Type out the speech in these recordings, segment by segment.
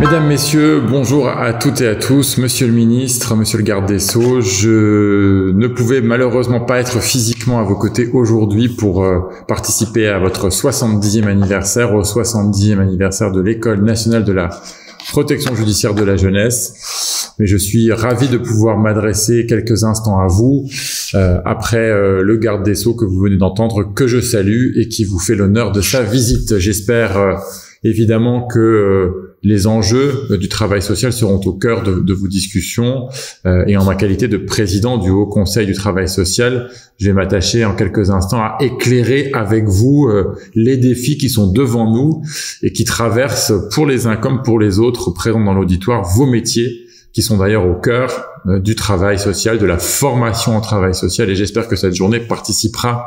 Mesdames, Messieurs, bonjour à toutes et à tous. Monsieur le ministre, monsieur le garde des Sceaux, je ne pouvais malheureusement pas être physiquement à vos côtés aujourd'hui pour participer à votre 70e anniversaire, au 70e anniversaire de l'École nationale de la protection judiciaire de la jeunesse. Mais je suis ravi de pouvoir m'adresser quelques instants à vous après le garde des Sceaux que vous venez d'entendre, que je salue et qui vous fait l'honneur de sa visite. J'espère évidemment que les enjeux du travail social seront au cœur de vos discussions et en ma qualité de président du Haut Conseil du travail social, je vais m'attacher en quelques instants à éclairer avec vous les défis qui sont devant nous et qui traversent pour les uns comme pour les autres présents dans l'auditoire vos métiers qui sont d'ailleurs au cœur du travail social, de la formation en travail social, et j'espère que cette journée participera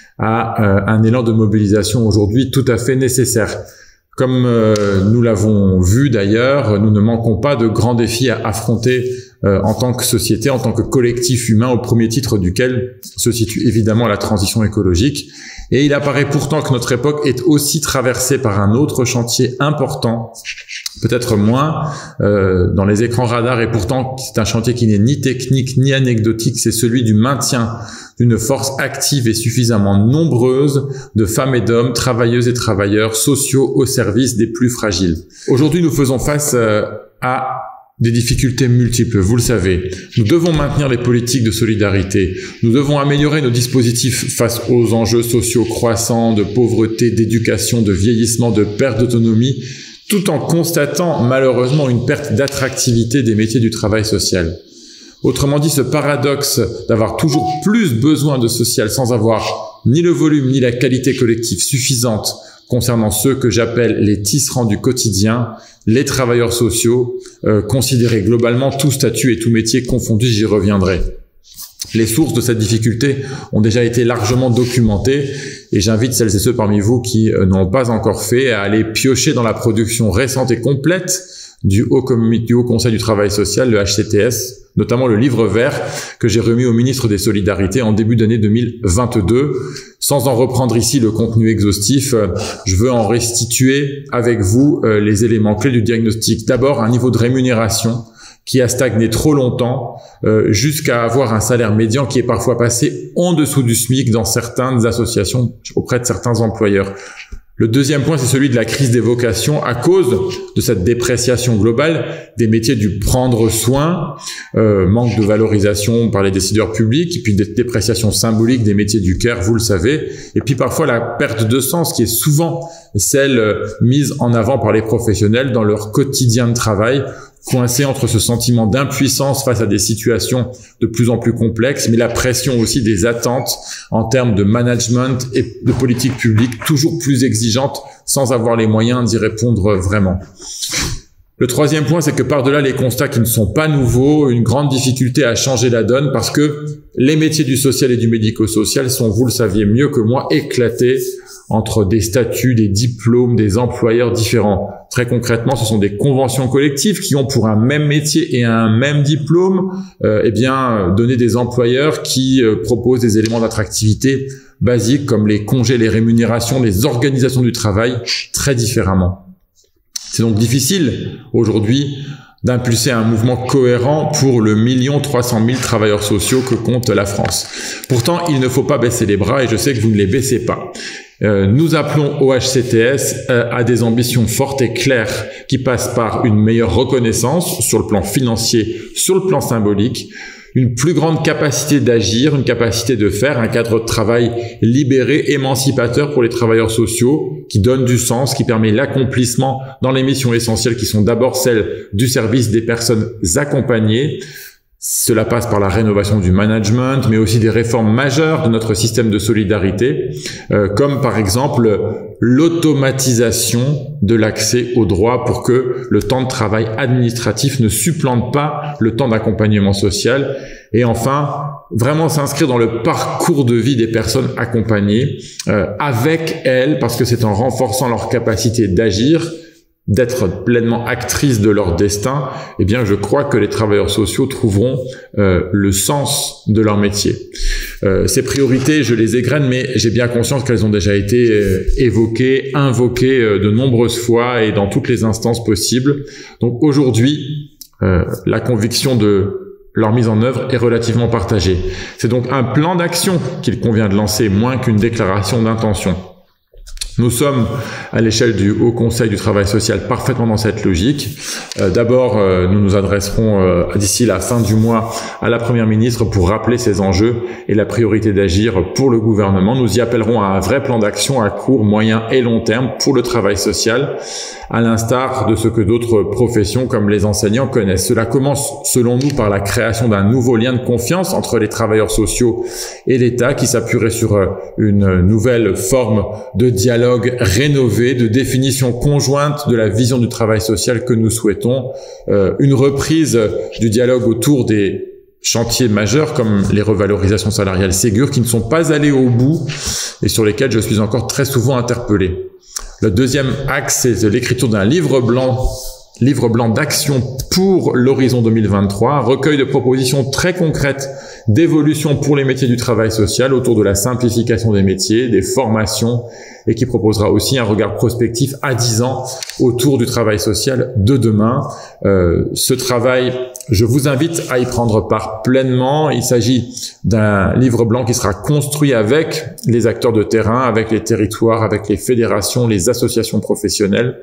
à un élan de mobilisation aujourd'hui tout à fait nécessaire. Comme nous l'avons vu d'ailleurs, nous ne manquons pas de grands défis à affronter en tant que société, en tant que collectif humain, au premier titre duquel se situe évidemment la transition écologique. Et il apparaît pourtant que notre époque est aussi traversée par un autre chantier important, peut-être moins dans les écrans radars, et pourtant c'est un chantier qui n'est ni technique ni anecdotique, c'est celui du maintien d'une force active et suffisamment nombreuse de femmes et d'hommes, travailleuses et travailleurs sociaux au service des plus fragiles. Aujourd'hui, nous faisons face à des difficultés multiples, vous le savez. Nous devons maintenir les politiques de solidarité. Nous devons améliorer nos dispositifs face aux enjeux sociaux croissants de pauvreté, d'éducation, de vieillissement, de perte d'autonomie, tout en constatant malheureusement une perte d'attractivité des métiers du travail social. Autrement dit, ce paradoxe d'avoir toujours plus besoin de social sans avoir ni le volume ni la qualité collective suffisante concernant ceux que j'appelle les tisserands du quotidien, les travailleurs sociaux, considérés globalement tout statut et tout métier confondus, j'y reviendrai. Les sources de cette difficulté ont déjà été largement documentées et j'invite celles et ceux parmi vous qui n'ont pas encore fait à aller piocher dans la production récente et complète du Haut Conseil du travail social, le HCTS, notamment le livre vert que j'ai remis au ministre des Solidarités en début d'année 2022. Sans en reprendre ici le contenu exhaustif, je veux en restituer avec vous les éléments clés du diagnostic. D'abord, un niveau de rémunération qui a stagné trop longtemps, jusqu'à avoir un salaire médian qui est parfois passé en dessous du SMIC dans certaines associations, auprès de certains employeurs. Le deuxième point, c'est celui de la crise des vocations à cause de cette dépréciation globale des métiers du prendre soin, manque de valorisation par les décideurs publics, et puis des dépréciations symboliques des métiers du care, vous le savez, et puis parfois la perte de sens qui est souvent celle mise en avant par les professionnels dans leur quotidien de travail, coincé entre ce sentiment d'impuissance face à des situations de plus en plus complexes, mais la pression aussi des attentes en termes de management et de politique publique toujours plus exigeantes sans avoir les moyens d'y répondre vraiment. Le troisième point, c'est que par-delà les constats qui ne sont pas nouveaux, une grande difficulté à changer la donne parce que les métiers du social et du médico-social sont, vous le saviez mieux que moi, éclatés entre des statuts, des diplômes, des employeurs différents. Très concrètement, ce sont des conventions collectives qui ont pour un même métier et un même diplôme, donné des employeurs qui proposent des éléments d'attractivité basiques comme les congés, les rémunérations, les organisations du travail très différemment. C'est donc difficile aujourd'hui d'impulser un mouvement cohérent pour le 1 300 000 travailleurs sociaux que compte la France. Pourtant, il ne faut pas baisser les bras et je sais que vous ne les baissez pas. Nous appelons au HCTS à des ambitions fortes et claires qui passent par une meilleure reconnaissance sur le plan financier, sur le plan symbolique, une plus grande capacité d'agir, une capacité de faire, un cadre de travail libéré, émancipateur pour les travailleurs sociaux, qui donne du sens, qui permet l'accomplissement dans les missions essentielles qui sont d'abord celles du service des personnes accompagnées. Cela passe par la rénovation du management, mais aussi des réformes majeures de notre système de solidarité, comme par exemple l'automatisation de l'accès aux droits pour que le temps de travail administratif ne supplante pas le temps d'accompagnement social. Et enfin, vraiment s'inscrire dans le parcours de vie des personnes accompagnées avec elles, parce que c'est en renforçant leur capacité d'agir, d'être pleinement actrices de leur destin, je crois que les travailleurs sociaux trouveront le sens de leur métier. Ces priorités, je les égrène, mais j'ai bien conscience qu'elles ont déjà été évoquées, invoquées de nombreuses fois et dans toutes les instances possibles. Donc aujourd'hui, la conviction de leur mise en œuvre est relativement partagée. C'est donc un plan d'action qu'il convient de lancer, moins qu'une déclaration d'intention. Nous sommes, à l'échelle du Haut Conseil du travail social, parfaitement dans cette logique. D'abord, nous nous adresserons d'ici la fin du mois à la Première ministre pour rappeler ces enjeux et la priorité d'agir pour le gouvernement. Nous y appellerons à un vrai plan d'action à court, moyen et long terme pour le travail social, à l'instar de ce que d'autres professions comme les enseignants connaissent. Cela commence, selon nous, par la création d'un nouveau lien de confiance entre les travailleurs sociaux et l'État qui s'appuierait sur une nouvelle forme de dialogue rénové, de définition conjointe de la vision du travail social que nous souhaitons, une reprise du dialogue autour des chantiers majeurs comme les revalorisations salariales Ségur qui ne sont pas allés au bout et sur lesquels je suis encore très souvent interpellé. Le deuxième axe, c'est l'écriture d'un livre blanc d'action pour l'horizon 2023, un recueil de propositions très concrètes d'évolution pour les métiers du travail social autour de la simplification des métiers, des formations et qui proposera aussi un regard prospectif à 10 ans autour du travail social de demain. Ce travail, je vous invite à y prendre part pleinement. Il s'agit d'un livre blanc qui sera construit avec les acteurs de terrain, avec les territoires, avec les fédérations, les associations professionnelles.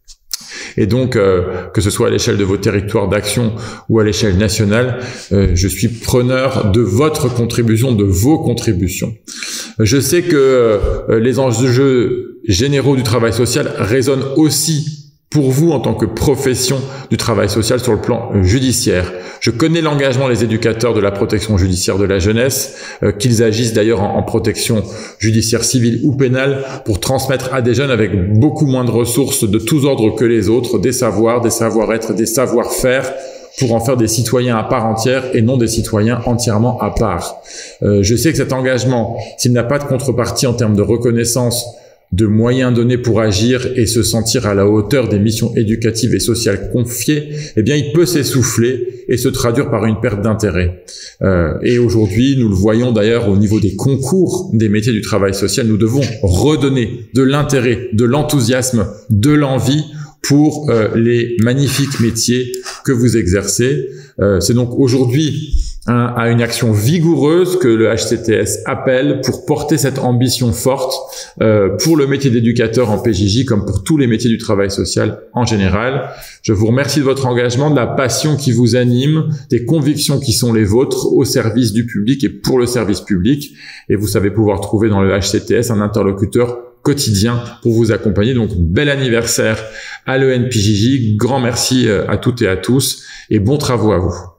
Et donc, que ce soit à l'échelle de vos territoires d'action ou à l'échelle nationale, je suis preneur de votre contribution, de vos contributions. Je sais que les enjeux généraux du travail social résonnent aussi pour vous en tant que profession du travail social sur le plan judiciaire. Je connais l'engagement des éducateurs de la protection judiciaire de la jeunesse, qu'ils agissent d'ailleurs en protection judiciaire civile ou pénale pour transmettre à des jeunes avec beaucoup moins de ressources de tous ordres que les autres, des savoirs, des savoir-être, des savoir-faire, pour en faire des citoyens à part entière et non des citoyens entièrement à part. Je sais que cet engagement, s'il n'a pas de contrepartie en termes de reconnaissance, de moyens donnés pour agir et se sentir à la hauteur des missions éducatives et sociales confiées, eh bien, il peut s'essouffler et se traduire par une perte d'intérêt. Et aujourd'hui, nous le voyons d'ailleurs au niveau des concours des métiers du travail social, nous devons redonner de l'intérêt, de l'enthousiasme, de l'envie pour les magnifiques métiers que vous exercez. C'est donc aujourd'hui à une action vigoureuse que le HCTS appelle pour porter cette ambition forte pour le métier d'éducateur en PJJ comme pour tous les métiers du travail social en général. Je vous remercie de votre engagement, de la passion qui vous anime, des convictions qui sont les vôtres au service du public et pour le service public. Et vous savez pouvoir trouver dans le HCTS un interlocuteur quotidien pour vous accompagner. Donc, bel anniversaire à l'ENPJJ. Grand merci à toutes et à tous et bons travaux à vous.